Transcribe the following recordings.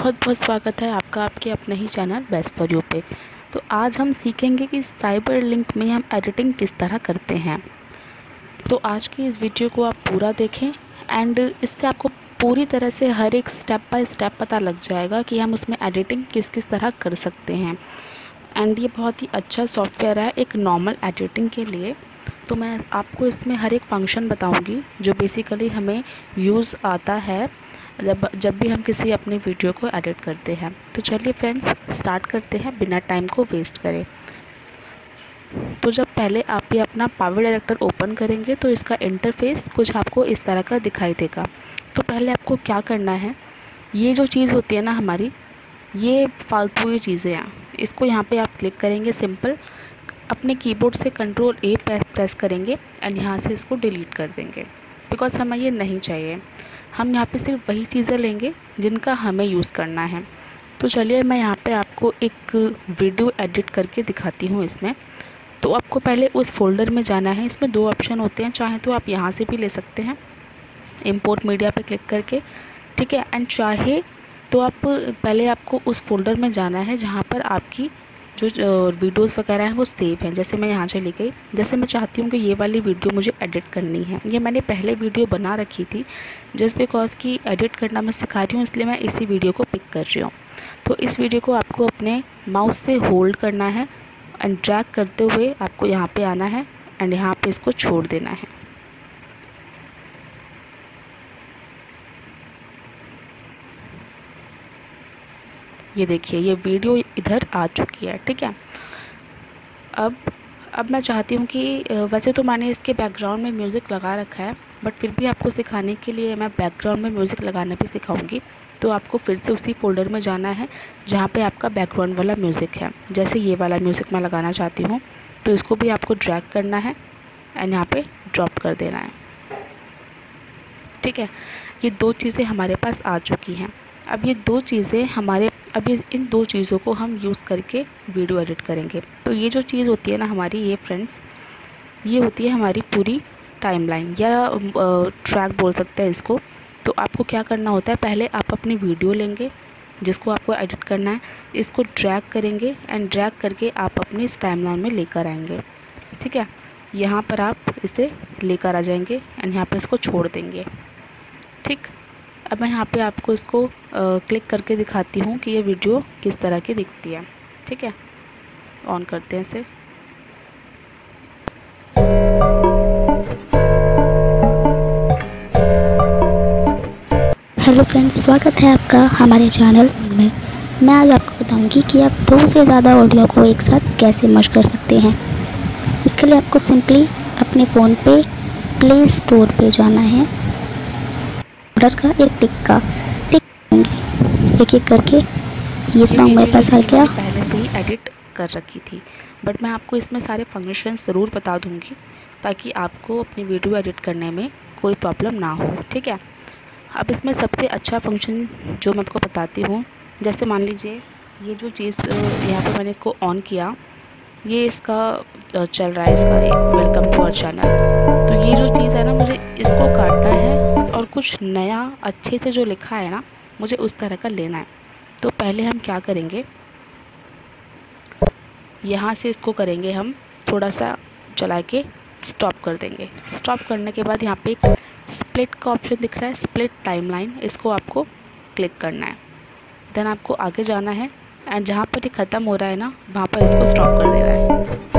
बहुत बहुत स्वागत है आपका आपके अपने ही चैनल बेस्ट फॉर यू पे। तो आज हम सीखेंगे कि साइबर लिंक में हम एडिटिंग किस तरह करते हैं। तो आज की इस वीडियो को आप पूरा देखें एंड इससे आपको पूरी तरह से हर एक स्टेप बाय स्टेप पता लग जाएगा कि हम उसमें एडिटिंग किस किस तरह कर सकते हैं। एंड ये बहुत ही अच्छा सॉफ्टवेयर है एक नॉर्मल एडिटिंग के लिए। तो मैं आपको इसमें हर एक फंक्शन बताऊंगी जो बेसिकली हमें यूज़ आता है जब भी हम किसी अपनी वीडियो को एडिट करते हैं। तो चलिए फ्रेंड्स स्टार्ट करते हैं बिना टाइम को वेस्ट करें। तो जब पहले आप ये अपना पावर डायरेक्टर ओपन करेंगे तो इसका इंटरफेस कुछ आपको इस तरह का दिखाई देगा। तो पहले आपको क्या करना है, ये जो चीज़ होती है ना हमारी, ये फालतू की चीज़ें हैं, इसको यहाँ पे आप क्लिक करेंगे। सिंपल अपने कीबोर्ड से कंट्रोल ए प्रेस करेंगे एंड यहाँ से इसको डिलीट कर देंगे बिकॉज हमें ये नहीं चाहिए। हम यहाँ पे सिर्फ वही चीज़ें लेंगे जिनका हमें यूज़ करना है। तो चलिए मैं यहाँ पे आपको एक वीडियो एडिट करके दिखाती हूँ इसमें। तो आपको पहले उस फोल्डर में जाना है। इसमें दो ऑप्शन होते हैं, चाहे तो आप यहाँ से भी ले सकते हैं इंपोर्ट मीडिया पे क्लिक करके, ठीक है। एंड चाहे तो आप पहले आपको उस फोल्डर में जाना है जहाँ पर आपकी जो वीडियोस वगैरह हैं वो सेव हैं। जैसे मैं यहाँ चली गई, जैसे मैं चाहती हूँ कि ये वाली वीडियो मुझे एडिट करनी है, ये मैंने पहले वीडियो बना रखी थी जस्ट बिकॉज कि एडिट करना मैं सिखा रही हूँ, इसलिए मैं इसी वीडियो को पिक कर रही हूँ। तो इस वीडियो को आपको अपने माउस से होल्ड करना है एंड ड्रैग करते हुए आपको यहाँ पर आना है एंड यहाँ पर इसको छोड़ देना है। ये देखिए ये वीडियो इधर आ चुकी है, ठीक है। अब मैं चाहती हूँ कि वैसे तो मैंने इसके बैकग्राउंड में म्यूज़िक लगा रखा है, बट फिर भी आपको सिखाने के लिए मैं बैकग्राउंड में म्यूज़िक लगाना भी सिखाऊंगी। तो आपको फिर से उसी फोल्डर में जाना है जहाँ पे आपका बैकग्राउंड वाला म्यूज़िक है। जैसे ये वाला म्यूज़िक मैं लगाना चाहती हूँ तो इसको भी आपको ड्रैग करना है एंड यहाँ पर ड्रॉप कर देना है, ठीक है। ये दो चीज़ें हमारे पास आ चुकी हैं। अब ये इन दो चीज़ों को हम यूज़ करके वीडियो एडिट करेंगे। तो ये जो चीज़ होती है ना हमारी, ये फ्रेंड्स, ये होती है हमारी पूरी टाइमलाइन या ट्रैक बोल सकते हैं इसको। तो आपको क्या करना होता है, पहले आप अपनी वीडियो लेंगे जिसको आपको एडिट करना है, इसको ड्रैग करेंगे एंड ड्रैग करके आप अपनी इस टाइमलाइन में लेकर आएंगे, ठीक है। यहाँ पर आप इसे लेकर आ जाएंगे एंड यहाँ पर इसको छोड़ देंगे, ठीक। अब मैं यहाँ पे आपको इसको क्लिक करके दिखाती हूँ कि ये वीडियो किस तरह की दिखती है, ठीक है। ऑन करते हैं इसे। हेलो फ्रेंड्स, स्वागत है आपका हमारे चैनल में। मैं आज आपको बताऊंगी कि आप दो से ज़्यादा ऑडियो को एक साथ कैसे मर्ज कर सकते हैं। इसके लिए आपको सिंपली अपने फ़ोन पे प्ले स्टोर पे जाना है, ऑर्डर का एक टिक एक एक करके ये सॉन्ग मेरे पास आ गया। पहले से ही एडिट कर रखी थी, बट मैं आपको इसमें सारे फंक्शन ज़रूर बता दूंगी ताकि आपको अपनी वीडियो एडिट करने में कोई प्रॉब्लम ना हो, ठीक है। अब इसमें सबसे अच्छा फंक्शन जो मैं आपको बताती हूँ, जैसे मान लीजिए ये जो चीज़ यहाँ पे मैंने इसको ऑन किया, ये इसका चल रहा है, इसका वेलकम टू आवर चैनल। तो ये जो चीज़ है ना, मुझे इसको काटना है और कुछ नया अच्छे से जो लिखा है ना, मुझे उस तरह का लेना है। तो पहले हम क्या करेंगे, यहाँ से इसको करेंगे हम थोड़ा सा चला के स्टॉप कर देंगे। स्टॉप करने के बाद यहाँ पे एक स्प्लिट का ऑप्शन दिख रहा है, स्प्लिट टाइमलाइन, इसको आपको क्लिक करना है। देन आपको आगे जाना है एंड जहाँ पर ये ख़त्म हो रहा है ना, वहाँ पर इसको स्टॉप कर देना है,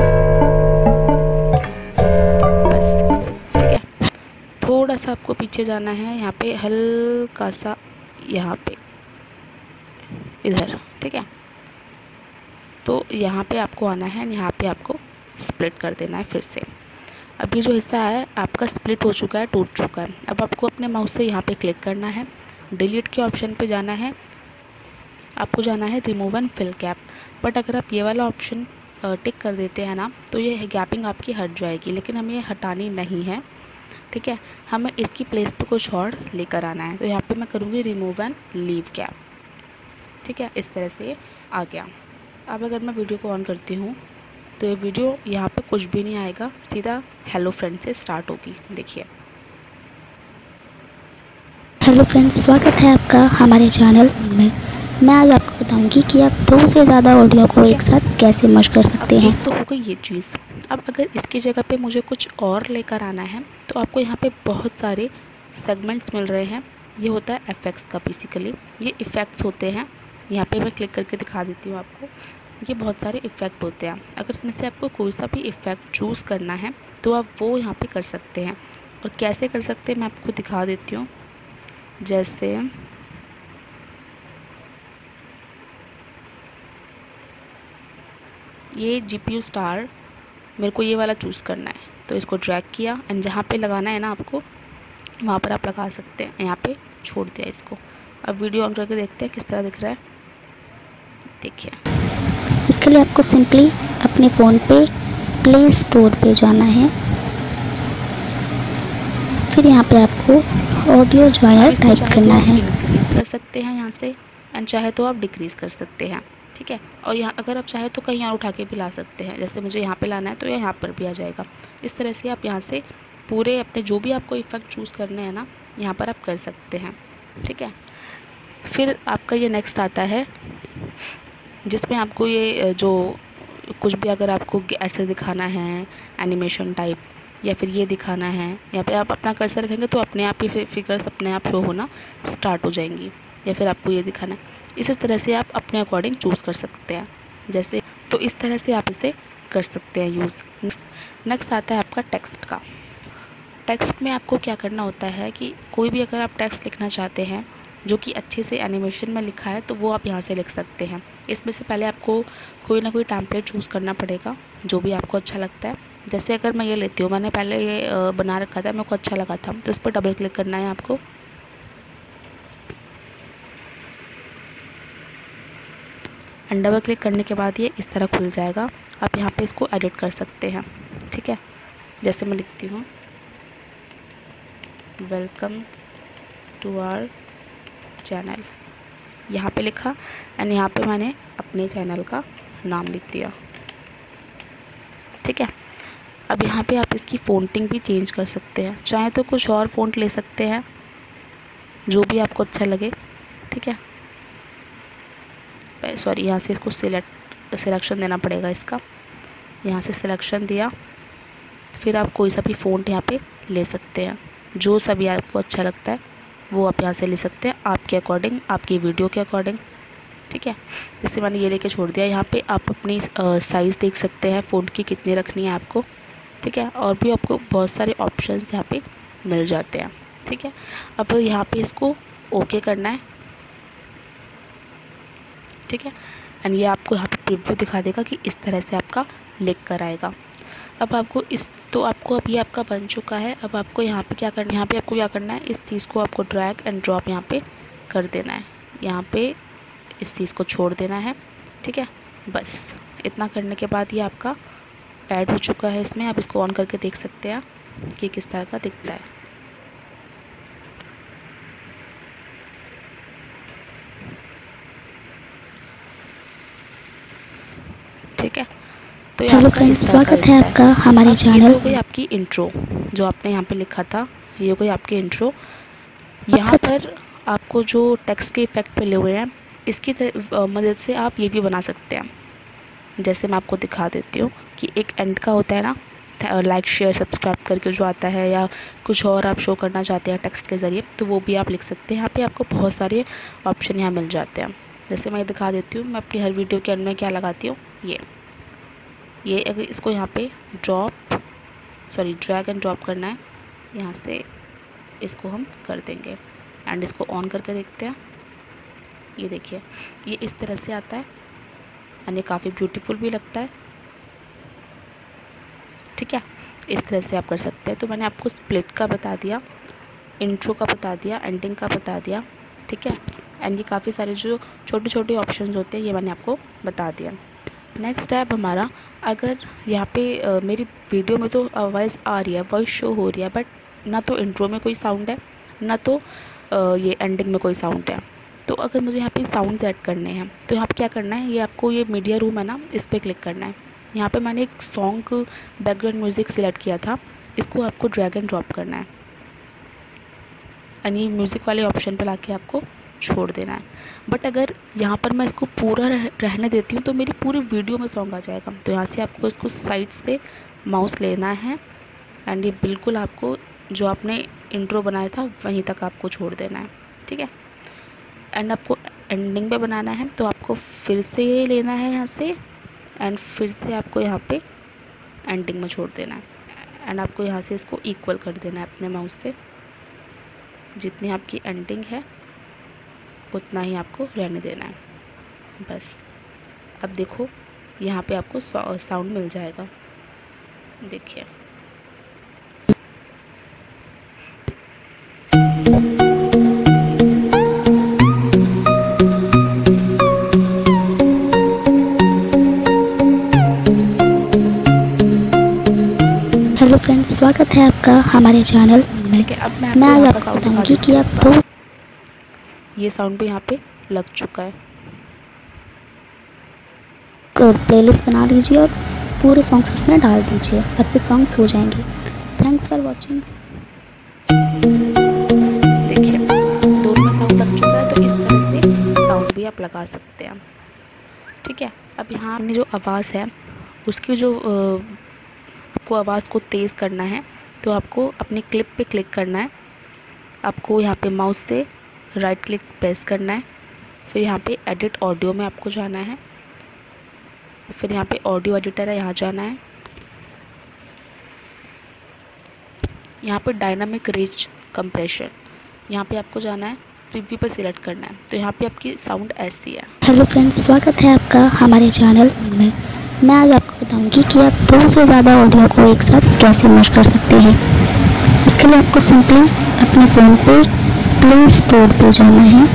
बस, ठीक है। थोड़ा सा आपको पीछे जाना है, यहाँ पे हल्का सा, यहाँ पे इधर, ठीक है। तो यहाँ पे आपको आना है, यहाँ पे आपको स्प्लिट कर देना है फिर से। अब ये जो हिस्सा है आपका स्प्लिट हो चुका है, टूट चुका है। अब आपको अपने माउस से यहाँ पे क्लिक करना है, डिलीट के ऑप्शन पे जाना है, आपको जाना है remove and fill gap. But अगर आप ये वाला ऑप्शन टिक कर देते हैं ना, तो ये गैपिंग आपकी हट जाएगी, लेकिन हमें ये हटानी नहीं है, ठीक है। हमें इसकी प्लेस पे कुछ और लेकर आना है। तो यहाँ पे मैं करूँगी रिमूव एंड लीव गैप, ठीक है। इस तरह से आ गया। अब अगर मैं वीडियो को ऑन करती हूँ तो ये वीडियो यहाँ पे कुछ भी नहीं आएगा, सीधा हेलो फ्रेंड से स्टार्ट होगी। देखिए हेलो फ्रेंड्स, स्वागत है आपका हमारे चैनल में। मैं आज आपको बताऊंगी कि आप 2 से ज़्यादा ऑडियो को एक साथ कैसे मर्ज कर सकते हैं। तो हो गई ये चीज़। अब अगर इसकी जगह पे मुझे कुछ और लेकर आना है तो आपको यहाँ पे बहुत सारे सेगमेंट्स मिल रहे हैं। ये होता है एफेक्ट्स का, बेसिकली ये इफ़ेक्ट्स होते हैं। यहाँ पे मैं क्लिक करके दिखा देती हूँ आपको। ये बहुत सारे इफ़ेक्ट होते हैं। अगर इसमें से आपको कोई सा भी इफ़ेक्ट चूज़ करना है तो आप वो यहाँ पे कर सकते हैं। और कैसे कर सकते हैं मैं आपको दिखा देती हूँ। जैसे ये GPU स्टार, मेरे को ये वाला चूज़ करना है तो इसको ड्रैग किया एंड जहाँ पे लगाना है ना आपको वहाँ पर आप लगा सकते हैं। यहाँ पे छोड़ दिया इसको। अब वीडियो ऑन करके देखते हैं किस तरह दिख रहा है। देखिए, इसके लिए आपको सिंपली अपने फ़ोन पे प्ले स्टोर पे जाना है। फिर यहाँ पे आपको ऑडियो जॉइनर टाइप करना है। इंक्रीज़ कर सकते हैं यहाँ से एंड चाहे तो आप डिक्रीज़ कर सकते हैं, ठीक है। और यहाँ अगर आप चाहे तो कहीं और उठा के भी ला सकते हैं। जैसे मुझे यहाँ पे लाना है तो यहाँ पर भी आ जाएगा। इस तरह से आप यहाँ से पूरे अपने जो भी आपको इफ़ेक्ट चूज़ करने हैं ना यहाँ पर आप कर सकते हैं, ठीक है। फिर आपका ये नेक्स्ट आता है जिसमें आपको ये जो कुछ भी अगर आपको ऐसे दिखाना है एनिमेशन टाइप या फिर ये दिखाना है, यहाँ पे आप अपना कर्सर रखेंगे तो अपने आप ही फिगर्स अपने आप शो होना स्टार्ट हो जाएंगी। या फिर आपको ये दिखाना है, इसी तरह से आप अपने अकॉर्डिंग चूज़ कर सकते हैं। जैसे तो इस तरह से आप इसे कर सकते हैं यूज़। नेक्स्ट आता है आपका टेक्स्ट का। टेक्स्ट में आपको क्या करना होता है कि कोई भी अगर आप टेक्स्ट लिखना चाहते हैं जो कि अच्छे से एनिमेशन में लिखा है तो वो आप यहाँ से लिख सकते हैं। इसमें से पहले आपको कोई ना कोई टेम्पलेट चूज़ करना पड़ेगा जो भी आपको अच्छा लगता है। जैसे अगर मैं ये लेती हूँ, मैंने पहले ये बना रखा था, मेरे को अच्छा लगा था, तो इस पर डबल क्लिक करना है आपको। एंड डबल क्लिक करने के बाद ये इस तरह खुल जाएगा। आप यहाँ पे इसको एडिट कर सकते हैं, ठीक है। जैसे मैं लिखती हूँ वेलकम टू आवर चैनल, यहाँ पे लिखा एंड यहाँ पे मैंने अपने चैनल का नाम लिख दिया, ठीक है। अब यहाँ पे आप इसकी फ़ॉन्टिंग भी चेंज कर सकते हैं। चाहे तो कुछ और फ़ॉन्ट ले सकते हैं जो भी आपको अच्छा लगे, ठीक है। सॉरी, यहाँ से इसको सिलेक्शन देना पड़ेगा इसका। यहाँ से सिलेक्शन दिया, फिर आप कोई सा भी फ़ॉन्ट यहाँ पे ले सकते हैं। जो सा भी आपको अच्छा लगता है वो आप यहाँ से ले सकते हैं, आपके अकॉर्डिंग, आपकी वीडियो के अकॉर्डिंग, ठीक है। जैसे मैंने ये लेके छोड़ दिया। यहाँ पे आप अपनी साइज़ देख सकते हैं फ़ॉन्ट की कितनी रखनी है आपको, ठीक है। और भी आपको बहुत सारे ऑप्शंस यहाँ पे मिल जाते हैं, ठीक है। अब यहाँ पे इसको ओके करना है, ठीक है। एंड ये आपको यहाँ पे प्रीव्यू दिखा देगा कि इस तरह से आपका लिख कर आएगा। अब आपको अब ये आपका बन चुका है। अब आपको यहाँ पे क्या करना है, यहाँ पे आपको क्या करना है, इस चीज़ को आपको ड्रैग एंड ड्रॉप यहाँ पे कर देना है। यहाँ पे इस चीज़ को छोड़ देना है, ठीक है। बस इतना करने के बाद ये आपका ऐड हो चुका है इसमें। आप इसको ऑन करके देख सकते हैं कि किस तरह का दिखता है। ठीक है, तो ये हेलो आपका फ्रेंड्स, इस तरह का स्वागत है दिखता आपका हमारे अब ये चैनल हो गई आपकी इंट्रो जो आपने यहाँ पे लिखा था। ये हो गई आपकी इंट्रो। यहाँ पर आपको जो टेक्स्ट के इफेक्ट मिले हुए हैं इसकी मदद से आप ये भी बना सकते हैं। जैसे मैं आपको दिखा देती हूँ कि एक एंड का होता है ना, लाइक शेयर सब्सक्राइब करके जो आता है, या कुछ और आप शो करना चाहते हैं टेक्स्ट के ज़रिए, तो वो भी आप लिख सकते हैं। यहाँ पे आपको बहुत सारे ऑप्शन यहाँ मिल जाते हैं। जैसे मैं दिखा देती हूँ, मैं अपनी हर वीडियो के एंड में क्या लगाती हूँ, ये अगर इसको यहाँ पे ड्रैग एंड ड्रॉप करना है, यहाँ से इसको हम कर देंगे एंड इसको ऑन करके देखते हैं। ये देखिए, ये इस तरह से आता है एंड ये काफ़ी ब्यूटीफुल भी लगता है, ठीक है। इस तरह से आप कर सकते हैं। तो मैंने आपको स्प्लिट का बता दिया, इंट्रो का बता दिया, एंडिंग का बता दिया, ठीक है। एंड ये काफ़ी सारे जो छोटे छोटे ऑप्शंस होते हैं ये मैंने आपको बता दिया। नेक्स्ट है अब हमारा, अगर यहाँ पे मेरी वीडियो में तो वॉइस आ रही है, वॉइस शो हो रही है, बट ना तो इंट्रो में कोई साउंड है ना तो ये एंडिंग में कोई साउंड है। तो अगर मुझे यहाँ पे साउंड ऐड करने हैं तो यहाँ पे क्या करना है, ये आपको ये मीडिया रूम है ना, इस पर क्लिक करना है। यहाँ पे मैंने एक सॉन्ग बैकग्राउंड म्यूज़िक सिलेक्ट किया था, इसको आपको ड्रैग एंड ड्रॉप करना है, यानी म्यूज़िक वाले ऑप्शन पे लाके आपको छोड़ देना है। बट अगर यहाँ पर मैं इसको पूरा रहने देती हूँ तो मेरी पूरी वीडियो में सॉन्ग आ जाएगा। तो यहाँ से आपको इसको साइड से माउस लेना है एंड ये बिल्कुल आपको जो आपने इंट्रो बनाया था वहीं तक आपको छोड़ देना है, ठीक है। एंड आपको एंडिंग पे बनाना है तो आपको फिर से लेना है यहाँ से एंड फिर से आपको यहाँ पे एंडिंग में छोड़ देना है एंड आपको यहाँ से इसको इक्वल कर देना है अपने माउस से। जितनी आपकी एंडिंग है उतना ही आपको रहने देना है बस। अब देखो यहाँ पे आपको साउंड मिल जाएगा, देखिए। हेलो फ्रेंड्स, स्वागत है आपका हमारे चैनल में। अब मैं आज आपको बताऊंगी कि आप दो ये साउंड भी यहाँ पे लग चुका है। प्लेलिस्ट बना लीजिए और पूरे सॉन्ग्स उसमें डाल दीजिए, आपके सॉन्ग्स हो जाएंगे। Thanks for watching. देखिए दोनों में साउंड लग चुका है, तो इस तरह से साउंड भी आप लगा सकते हैं, ठीक है। अब यहाँ अपनी जो आवाज़ है उसकी जो आपको आवाज़ को तेज़ करना है तो आपको अपने क्लिप पे क्लिक करना है। आपको यहाँ पे माउस से राइट क्लिक प्रेस करना है, फिर यहाँ पे एडिट ऑडियो में आपको जाना है, फिर यहाँ पे ऑडियो एडिटर है यहाँ जाना है। यहाँ पे डायनामिक रेंज कंप्रेशन यहाँ पे आपको जाना है, प्रीव्यू पर सिलेक्ट करना है। तो यहाँ पे आपकी साउंड ऐसी है। हेलो फ्रेंड्स, स्वागत है आपका हमारे चैनल में। मैं आज आपको बताऊंगी कि आप दो से ज़्यादा ऑडियो को एक साथ कैसे मैश कर सकते हैं। इसके लिए आपको सिंपली अपने फ़ोन पे प्ले स्टोर पे जाना है,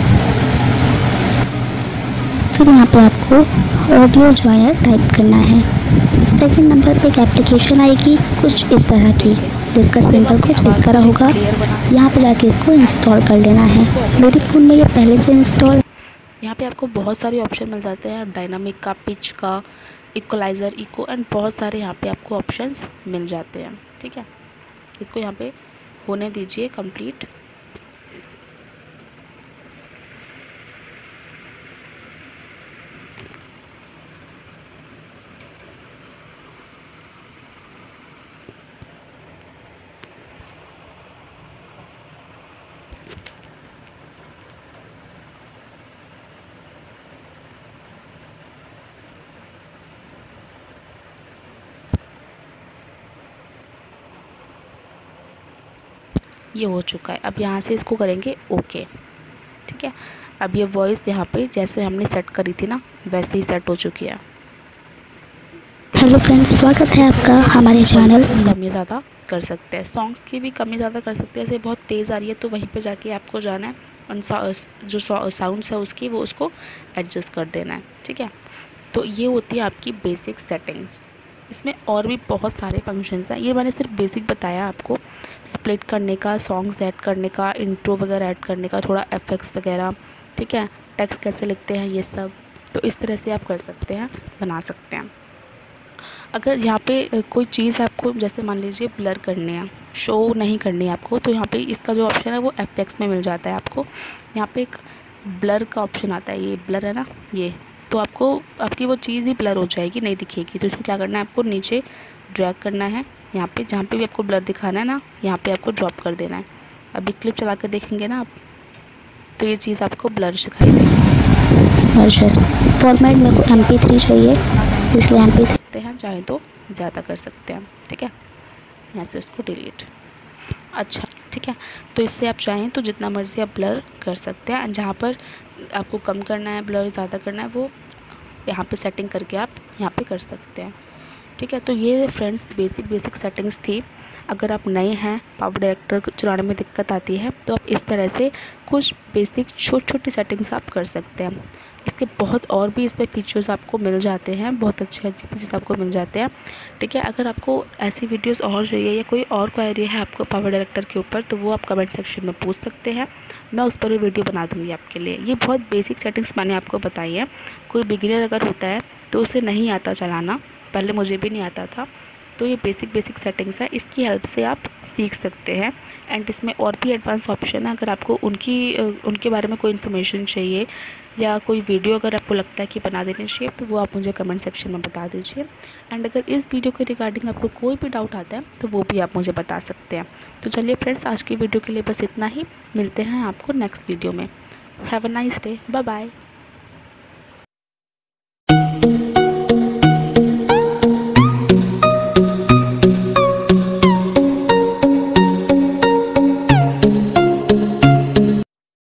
फिर यहाँ पे आपको ऑडियो जॉइनर टाइप करना है। सेकंड नंबर पे एक एप्लीकेशन आएगी कुछ इस तरह की, जिसका सिंपल कुछ इस तरह होगा। यहाँ पे जाके इसको इंस्टॉल कर लेना है। मेरे फ़ोन में ये पहले से इंस्टॉल। यहाँ पे आपको बहुत सारे ऑप्शन मिल जाते हैं, डायनामिक का, पिच का, इक्वलाइज़र, इको एंड बहुत सारे यहाँ पे आपको ऑप्शंस मिल जाते हैं, ठीक है। इसको यहाँ पे होने दीजिए कंप्लीट। ये हो चुका है। अब यहाँ से इसको करेंगे ओके, ठीक है। अब ये वॉइस यहाँ पे जैसे हमने सेट करी थी ना वैसे ही सेट हो चुकी है। हेलो फ्रेंड्स, स्वागत है आपका हमारे चैनल। कमी ज़्यादा कर सकते हैं, सॉन्ग्स की भी कमी ज़्यादा कर सकते हैं। जैसे बहुत तेज़ आ रही है तो वहीं पे जाके आपको जाना है और जो साउंड्स है उसकी वो उसको एडजस्ट कर देना है, ठीक है। तो ये होती है आपकी बेसिक सेटिंग्स। इसमें और भी बहुत सारे फंक्शंस हैं, ये मैंने सिर्फ बेसिक बताया आपको। स्प्लिट करने का, सॉन्ग्स ऐड करने का, इंट्रो वगैरह ऐड करने का, थोड़ा एफेक्ट्स वगैरह, ठीक है। टेक्स्ट कैसे लिखते हैं ये सब, तो इस तरह से आप कर सकते हैं, बना सकते हैं। अगर यहाँ पे कोई चीज़ आपको जैसे मान लीजिए ब्लर करने हैं, शो नहीं करनी है आपको, तो यहाँ पे इसका जो ऑप्शन है वो एफेक्ट्स में मिल जाता है आपको। यहाँ पे एक ब्लर का ऑप्शन आता है, ये ब्लर है ना ये, तो आपको आपकी वो चीज़ ही ब्लर हो जाएगी, नहीं दिखेगी। तो इसको क्या करना है, आपको नीचे ड्रैग करना है, यहाँ पे जहाँ पे भी आपको ब्लर दिखाना है ना यहाँ पे आपको ड्रॉप कर देना है। अभी क्लिप चला कर देखेंगे ना आप, तो ये चीज़ आपको ब्लर दिखाई देगी। फॉर्मेट में को MP3 चाहिए, इसलिए MP3 सकते हैं, चाहे तो ज़्यादा कर सकते हैं, ठीक है। यहाँ से उसको डिलीट, अच्छा ठीक है। तो इससे आप चाहें तो जितना मर्ज़ी आप ब्लर कर सकते हैं। जहाँ पर आपको कम करना है, ब्लर ज़्यादा करना है, वो यहाँ पे सेटिंग करके आप यहाँ पे कर सकते हैं, ठीक है। तो ये फ्रेंड्स बेसिक सेटिंग्स थी। अगर आप नए हैं, पावर डायरेक्टर चलाने में दिक्कत आती है, तो आप इस तरह से कुछ बेसिक छोटी सेटिंग्स आप कर सकते हैं। इसके बहुत और भी इसमें फीचर्स आपको मिल जाते हैं, बहुत अच्छे फीचर्स आपको मिल जाते हैं, ठीक है। अगर आपको ऐसी वीडियोस और चाहिए या कोई और क्वेरी है आपको पावर डायरेक्टर के ऊपर, तो वो आप कमेंट सेक्शन में पूछ सकते हैं, मैं उस पर भी वीडियो बना दूँगी आपके लिए। ये बहुत बेसिक सेटिंग्स मैंने आपको बताई है। कोई बिगिनर अगर होता है तो उसे नहीं आता चलाना, पहले मुझे भी नहीं आता था, तो ये बेसिक सेटिंग्स है, इसकी हेल्प से आप सीख सकते हैं। एंड इसमें और भी एडवांस ऑप्शन है, अगर आपको उनके बारे में कोई इन्फॉर्मेशन चाहिए या कोई वीडियो अगर आपको लगता है कि बना देनी चाहिए तो वो आप मुझे कमेंट सेक्शन में बता दीजिए। एंड अगर इस वीडियो के रिगार्डिंग आपको कोई भी डाउट आता है तो वो भी आप मुझे बता सकते हैं। तो चलिए फ्रेंड्स, आज की वीडियो के लिए बस इतना ही। मिलते हैं आपको नेक्स्ट वीडियो में। Have a nice day, bye bye.